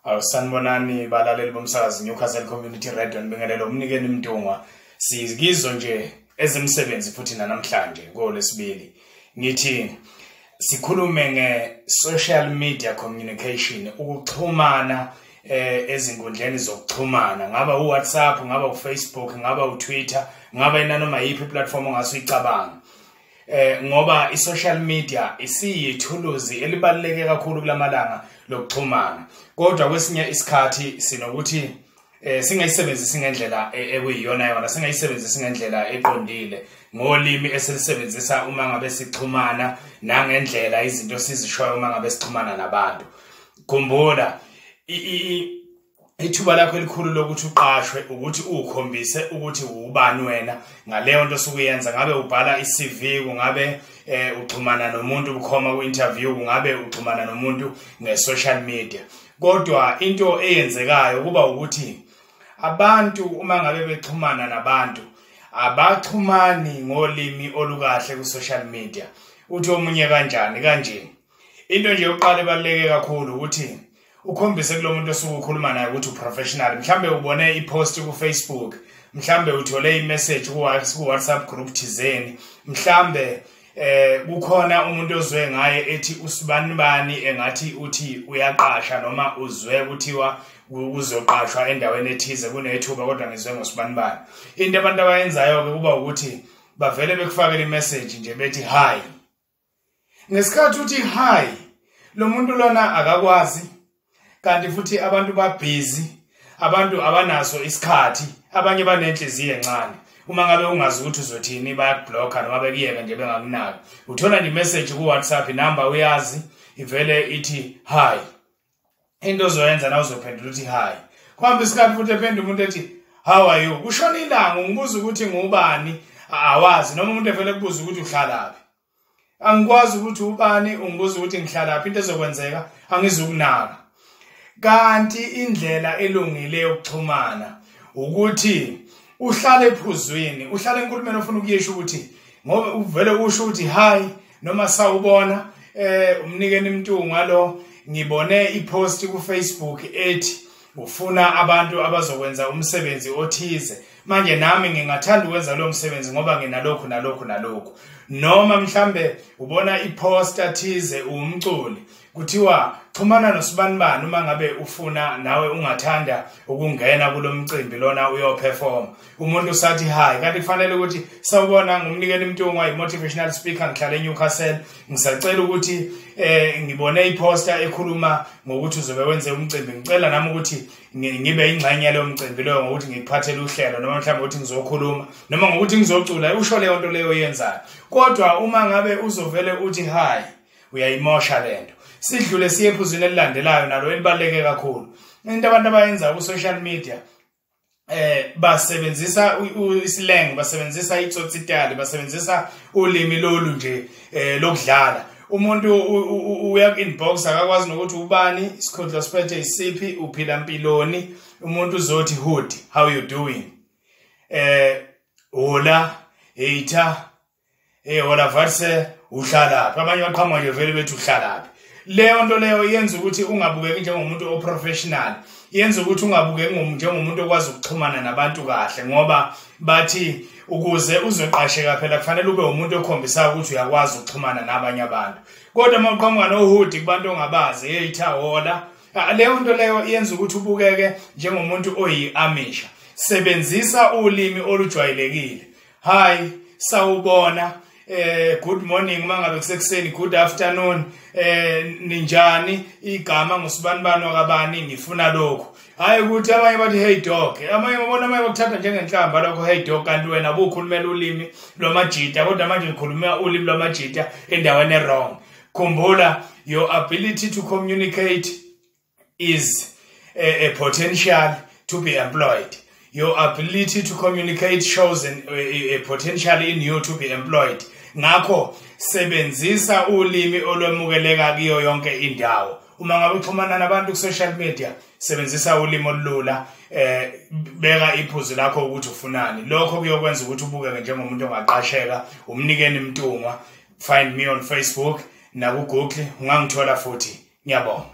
Sanibonani balaleli bomsakazi Newcastle Community Radio nibingelelo Mnikeni Mntungwa sizikizo nje ezemsebenzi futhi namhlanje ngoLwesibili ngithi sikhulume nge-social media communication ukuxhumana ezinkundleni zokuxhumana ngaba uWhatsApp ngaba uFacebook ngaba uTwitter ngaba inanoma yipi platform ongasuyicabanga ngoba i-social media isiyithuluzi elibaluleke kakhulu kulamalanga lokuxhumana kodwa kwesinye isikhathi sinokuthi singayisebenzisi ngendlela ekuyiyona yona singayisebenzisi ngendlela eqondile ngolimi esilisebenzisa uma ngabe sixhumana nangendlela izinto sizishoyo uma ngabe sixhumana nabantu khumbula ithuba lakho elikhulu lokuthi uqashwe ukuthi ukhombise ukuthi ubani wena ngaleyo nto sokuyenza ngabe ubhala iCV kungabe uxhumana nomuntu ukhoma ku-interview kungabe uxhumana nomuntu nge-social media kodwa into eyenzekayo kuba ukuthi abantu uma ngabe bexhumana nabantu abaxhumani ngolimi olukahle ku-social media uthi omunye kanjani kanje into nje yokuqala ebaluleke kakhulu ukuthi ukhombise kulo muntu osuke ukhuluma naye ukuthi uprofessional mhlambe ubone ipost ku Facebook mhlambe uthole imessage ku WhatsApp group thizeni mhlambe kukhona umuntu ozwe ngaye ethi usibani bani engathi uthi uyaqasha noma uzwe kuthiwa uzoqashwa endaweni ethize kunethuba kodwa ngizwe ngosibani bani into abantu abayenzayo ke kuba ukuthi bavele bekufakela imessage nje bethi hi ngesikhathi uthi hi lo muntu lona akakwazi kanti futhi abantu babhizi abantu abanaso isikhathi abanye banenhliziyo encane uma ngabe ungazi ukuthi uzothini bayakubhlocka noma bekuyeka nje bengakunaki uthola nje message ku WhatsApp number uyazi ivele ithi hi into ozoyenza na uzophendula uthi hi kwambe isikhathi futhi ephendula umuntu ethi how are you kushona ilanga ungibuza ukuthi ngubani awazi noma umuntu evele kubuza ukuthi uhlalaphi angikwazi ukuthi ubani ungibuza ukuthi ngihlalaphi into ezokwenzeka angizukunaka kanti indlela elungile yokuxhumana ukuthi uhlale ephuzwini uhlale enkulumeni ofuna ukuyisho ukuthi ngoba uvele usho ukuthi hi noma sawubona Mnikeni Mntungwa lo ngibone ipost ku Facebook ethi ufuna abantu abazokwenza umsebenzi othize manje nami ngingathanda ukwenza lo msebenzi ngoba nginalokho nalokho noma mhlambe ubona ipost athize umculi kuthiwa xhumana nosibani bani uma ngabe ufuna nawe ungathanda ukungena kulomcimbi lona uyoperform umuntu usathi hi kanti kufanele ukuthi sawubona ngumnikeni Mntungwa i-motivational speaker ngihlala eNewcastle ngisacela ukuthi ngibone iposter ekhuluma ngokuthi uzobe wenze umcimbi ngicela nami ukuthi ngibe ingxenye leyo mcimbi leyo ngokuthi ngikuphathele uhlelo noma mhlawumbe ukuthi ngizokhuluma noma ngokuthi ngizocula usho leyo nto leyo yenzayo kodwa uma ngabe uzovele uthi hi uyayimosha lento sidlule siye ephuzwini elilandelayo nalo elibaleke kakhulu into abantu abayenza ku social media basebenzisa islang basebenzisa itsotsitali basebenzisa ulimi lolu nje lokudlala umuntu uya inbox akakwazi nokuthi ubani isikhundla siphethe isiphi uphila impiloni umuntu uzothi hood how you doing hola hater hola varse uhlalaphi abanye baqhamuka nje vele bethi uhlalaphi leyo nto leyo yenza ukuthi ungabukeki njengomuntu oprofessional yenza ukuthi ungabukeki njengomuntu okwazi ukuxhumana nabantu kahle ngoba bathi ukuze uzoqasheka phela kufanele ube umuntu okhombisa ukuthi uyakwazi ukuxhumana nabanye abantu kodwa uma uqhamuka nohood kubantu ongabazi hater hola leyo nto leyo yenza ukuthi ubukeke njengomuntu oyi-amisha sebenzisa ulimi olujwayelekile hi sawubona good morning mangabe kusekuseni good afternoon ninjani igama ngusibani bani wakabani ngifuna lokho hayi ukuthi abanye bathi hey dog abanye babona abanye bakuthatha njengenhlamba lokho hey dog kanti wena ubukhulumela ulimi lwamajita kodwa manje ngikhuluma ulimi lwamajita endaweni wrong khumbula your ability to communicate is a potential to be employed. Your ability to communicate shows a potential in you to be employed. Ngakho sebenzisa ulimi olwemukeleka kiyo yonke indawo. Uma ngabe uxhumana nabantu ku social media, sebenzisa ulimi olula, beka iphuzu lakho ukuthi ufunani. Lokho kuyokwenza ukuthi ubukeke njengomuntu ongaqasheka, umnikeni Mntungwa. Find me on Facebook na ku Google, ungangithola futhi. Ngiyabonga.